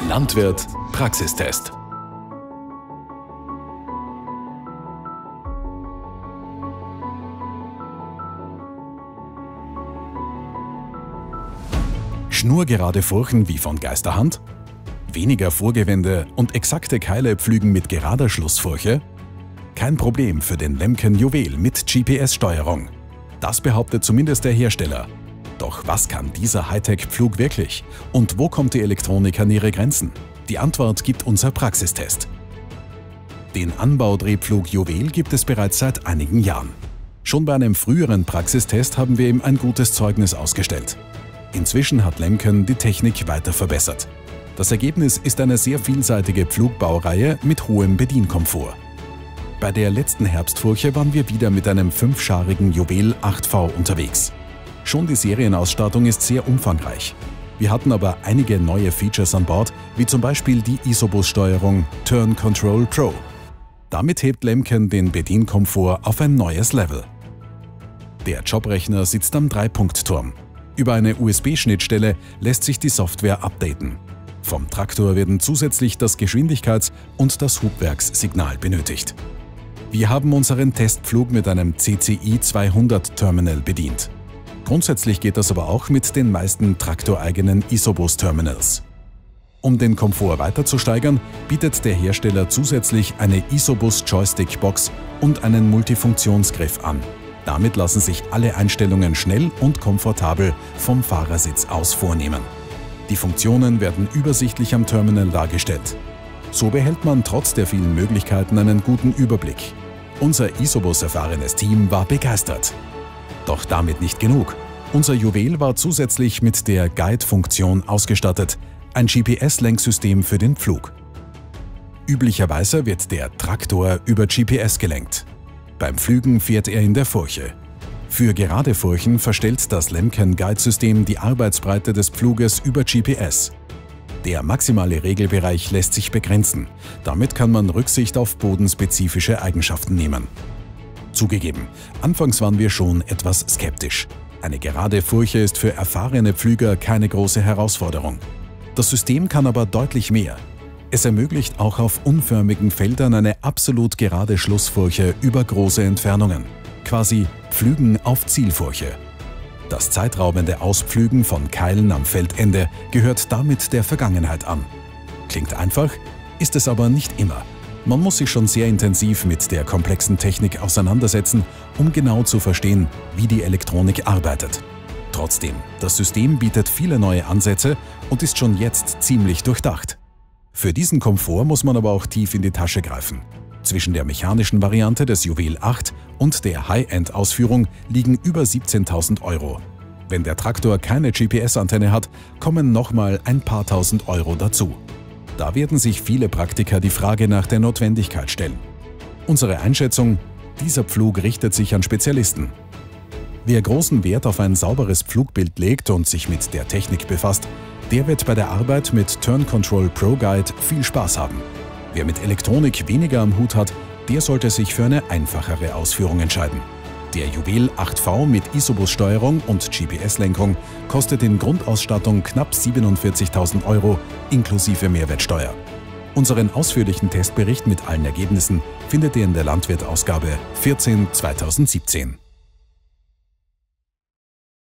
Landwirt Praxistest. Schnurgerade Furchen wie von Geisterhand? Weniger Vorgewände und exakte Keile pflügen mit gerader Schlussfurche? Kein Problem für den Lemken Juwel mit GPS-Steuerung. Das behauptet zumindest der Hersteller. Doch was kann dieser Hightech-Pflug wirklich? Und wo kommt die Elektronik an ihre Grenzen? Die Antwort gibt unser Praxistest. Den Anbaudrehpflug Juwel gibt es bereits seit einigen Jahren. Schon bei einem früheren Praxistest haben wir ihm ein gutes Zeugnis ausgestellt. Inzwischen hat Lemken die Technik weiter verbessert. Das Ergebnis ist eine sehr vielseitige Pflugbaureihe mit hohem Bedienkomfort. Bei der letzten Herbstfurche waren wir wieder mit einem 5-scharigen Juwel 8V unterwegs. Schon die Serienausstattung ist sehr umfangreich. Wir hatten aber einige neue Features an Bord, wie zum Beispiel die Isobus-Steuerung Turn Control Pro. Damit hebt Lemken den Bedienkomfort auf ein neues Level. Der Jobrechner sitzt am 3-Punkt-Turm. Über eine USB-Schnittstelle lässt sich die Software updaten. Vom Traktor werden zusätzlich das Geschwindigkeits- und das Hubwerkssignal benötigt. Wir haben unseren Testpflug mit einem CCI 200 Terminal bedient. Grundsätzlich geht das aber auch mit den meisten traktoreigenen Isobus-Terminals. Um den Komfort weiter zu steigern, bietet der Hersteller zusätzlich eine Isobus-Joystick-Box und einen Multifunktionsgriff an. Damit lassen sich alle Einstellungen schnell und komfortabel vom Fahrersitz aus vornehmen. Die Funktionen werden übersichtlich am Terminal dargestellt. So behält man trotz der vielen Möglichkeiten einen guten Überblick. Unser Isobus-erfahrenes Team war begeistert. Doch damit nicht genug. Unser Juwel war zusätzlich mit der Guide-Funktion ausgestattet, ein GPS-Lenksystem für den Pflug. Üblicherweise wird der Traktor über GPS gelenkt. Beim Pflügen fährt er in der Furche. Für gerade Furchen verstellt das Lemken Guide-System die Arbeitsbreite des Pfluges über GPS. Der maximale Regelbereich lässt sich begrenzen. Damit kann man Rücksicht auf bodenspezifische Eigenschaften nehmen. Zugegeben, anfangs waren wir schon etwas skeptisch. Eine gerade Furche ist für erfahrene Pflüger keine große Herausforderung. Das System kann aber deutlich mehr. Es ermöglicht auch auf unförmigen Feldern eine absolut gerade Schlussfurche über große Entfernungen. Quasi Pflügen auf Zielfurche. Das zeitraubende Auspflügen von Keilen am Feldende gehört damit der Vergangenheit an. Klingt einfach, ist es aber nicht immer. Man muss sich schon sehr intensiv mit der komplexen Technik auseinandersetzen, um genau zu verstehen, wie die Elektronik arbeitet. Trotzdem, das System bietet viele neue Ansätze und ist schon jetzt ziemlich durchdacht. Für diesen Komfort muss man aber auch tief in die Tasche greifen. Zwischen der mechanischen Variante des Juwel 8 und der High-End-Ausführung liegen über 17.000 €. Wenn der Traktor keine GPS-Antenne hat, kommen nochmal ein paar tausend Euro dazu. Da werden sich viele Praktiker die Frage nach der Notwendigkeit stellen. Unsere Einschätzung: dieser Pflug richtet sich an Spezialisten. Wer großen Wert auf ein sauberes Pflugbild legt und sich mit der Technik befasst, der wird bei der Arbeit mit Turn Control Pro Guide viel Spaß haben. Wer mit Elektronik weniger am Hut hat, der sollte sich für eine einfachere Ausführung entscheiden. Der Juwel 8V mit Isobus-Steuerung und GPS-Lenkung kostet in Grundausstattung knapp 47.000 € inklusive Mehrwertsteuer. Unseren ausführlichen Testbericht mit allen Ergebnissen findet ihr in der Landwirt-Ausgabe 14/2017.